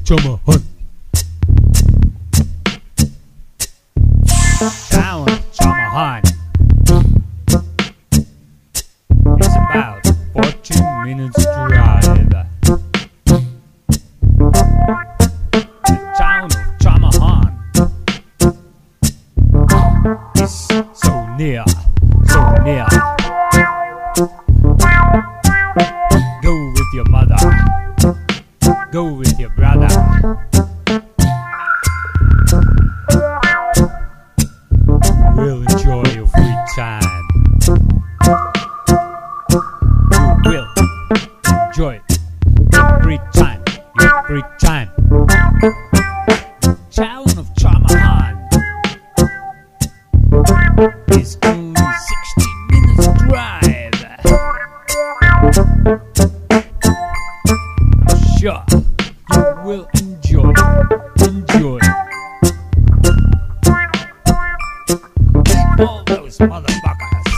Chamahan. Town of Chamahan. It's about 14 minutes drive. The town of Chamahan is so near, so near. Go with your mother, go with your brother. We'll enjoy your free time. You will enjoy your free time, your free time. Town of Chamahan is only 16 minutes drive. I'm sure you will enjoy. All those motherfuckers.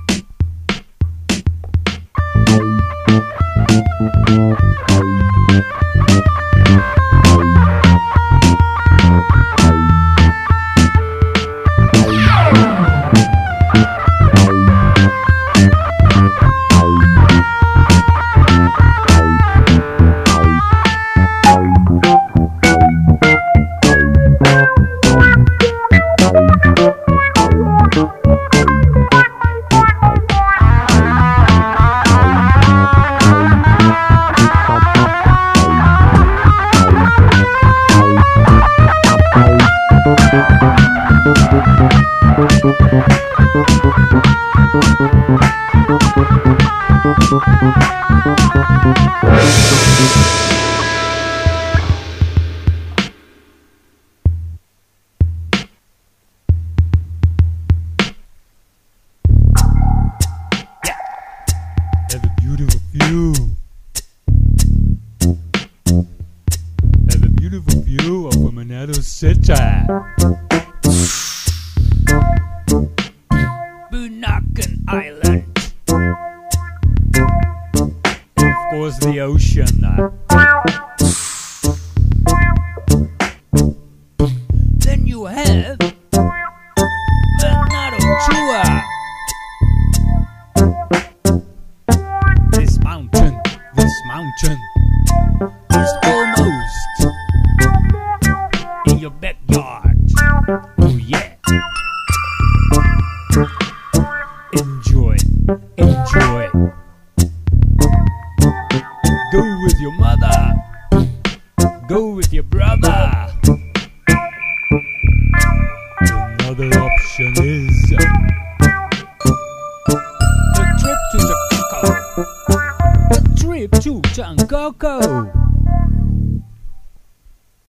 Have a beautiful view. Have a beautiful view of Manado City. Bunaken Island. Of course, the ocean. Then you have Manado Chua. This mountain is almost in your backyard. Oh yeah. Enjoy. Go with your mother. Go with your brother. Another option is the trip to Takako. The trip to Takako.